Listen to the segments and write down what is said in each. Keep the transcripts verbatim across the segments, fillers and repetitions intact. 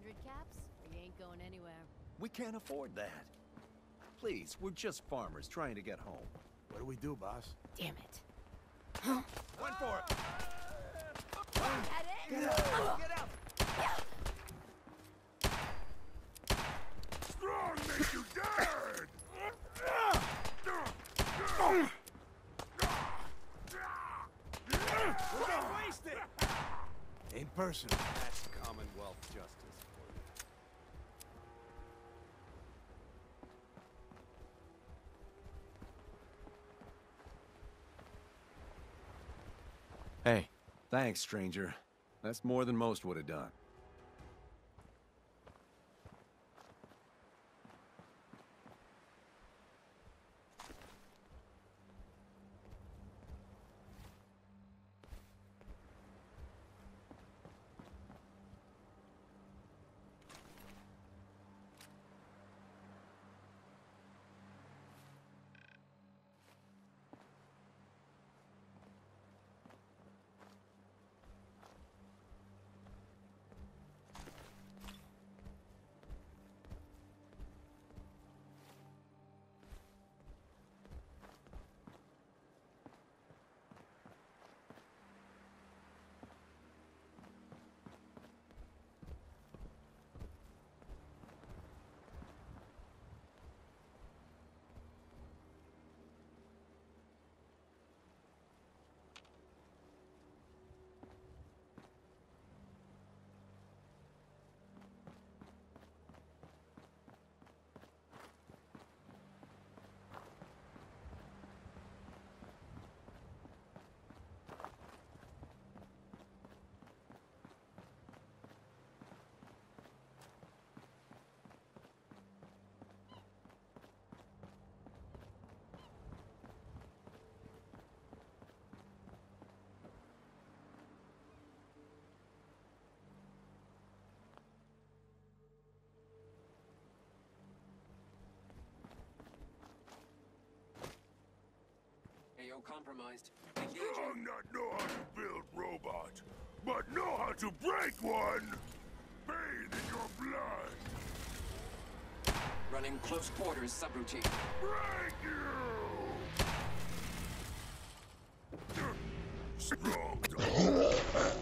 hundred caps, or you ain't going anywhere. We can't afford that. Please, we're just farmers trying to get home. What do we do, boss? Damn it. Went for it! That it? Get out! Get out! Strong make you dead! We're getting wasted! Ain't personal. That's Commonwealth justice for you. Hey, thanks, stranger. That's more than most would have done. A O compromised. Do Engaging. not know how to build robots, but know how to break one! Bathe in your blood! Running close quarters subroutine. Break you! Strong dog.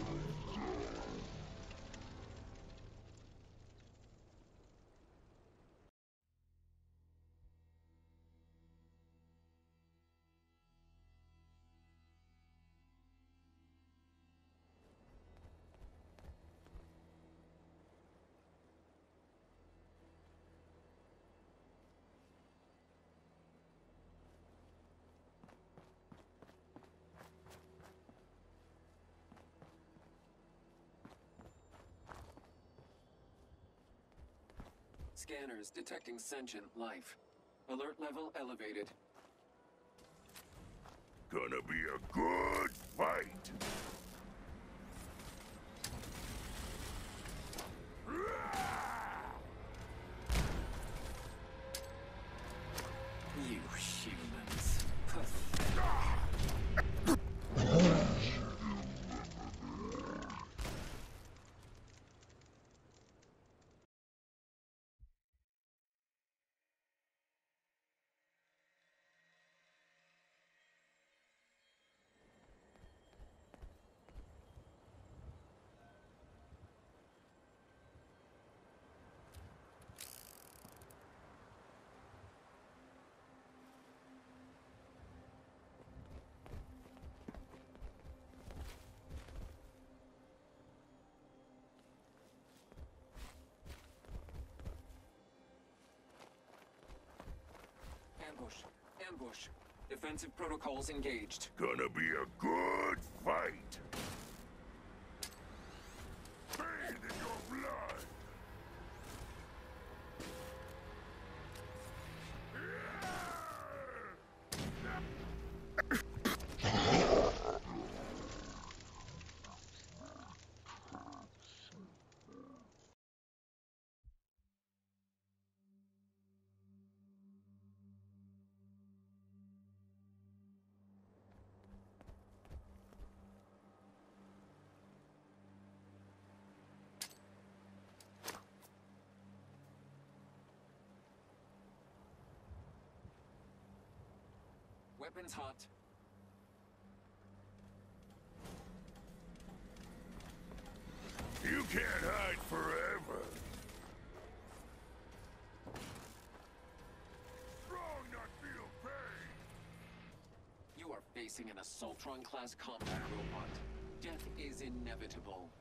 Scanners detecting sentient life. Alert level elevated. Gonna be a good fight! You humans. Pathetic. Ambush. Ambush. Defensive protocols engaged. Gonna be a good fight! Bathe in your blood! weapons hot. You can't hide forever. Strong not feel pain. You are facing an Assaultron-class combat robot. Death is inevitable.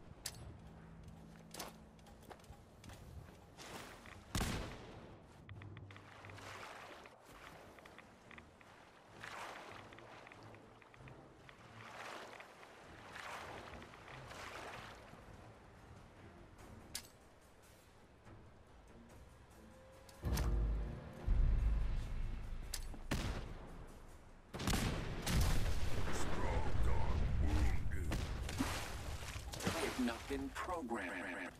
Not been programmed.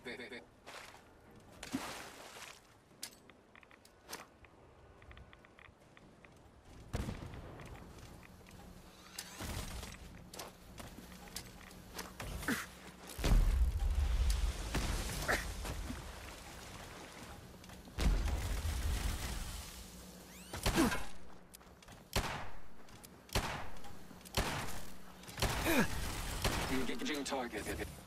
Engaging target.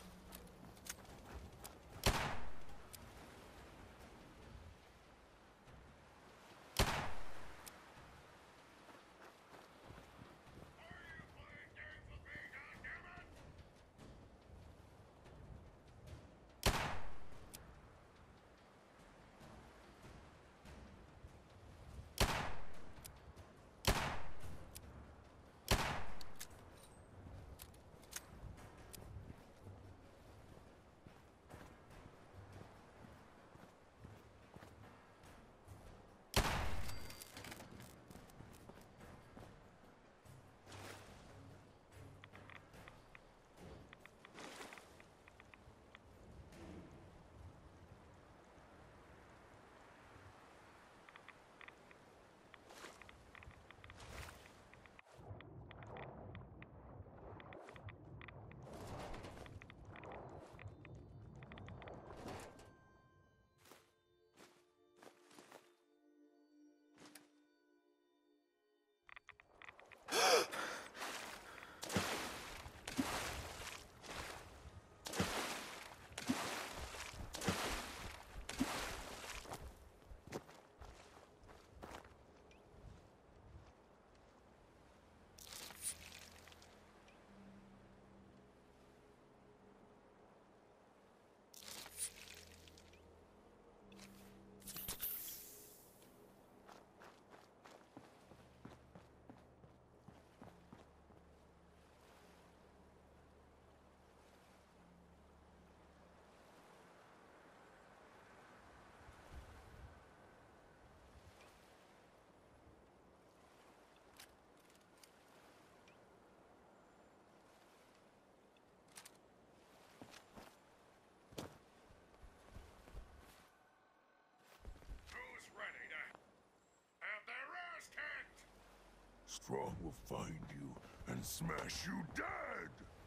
Strong will find you and smash you dead!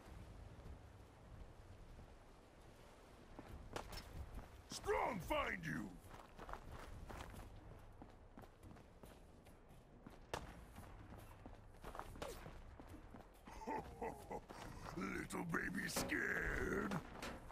Strong find you! Little baby scared?